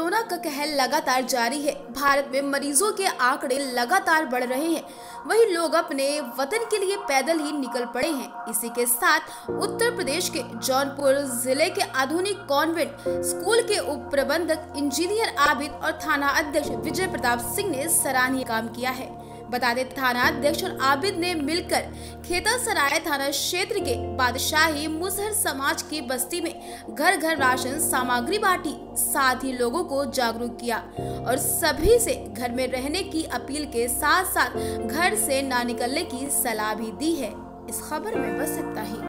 Corona का कहर लगातार जारी है। भारत में मरीजों के आंकड़े लगातार बढ़ रहे हैं। वहीं लोग अपने वतन के लिए पैदल ही निकल पड़े हैं। इसी के साथ उत्तर प्रदेश के जौनपुर जिले के आधुनिक कॉन्वेंट स्कूल के उप प्रबंधक इंजीनियर आबिद और थाना अध्यक्ष विजय प्रताप सिंह ने सराहनीय काम किया है। बता दें, थाना अध्यक्ष और आबिद ने मिलकर खेतासराय थाना क्षेत्र के बादशाही मुसहर समाज की बस्ती में घर घर राशन सामग्री बांटी, साथ ही लोगों को जागरूक किया और सभी से घर में रहने की अपील के साथ साथ घर से ना निकलने की सलाह भी दी है। इस खबर में बस इतना ही।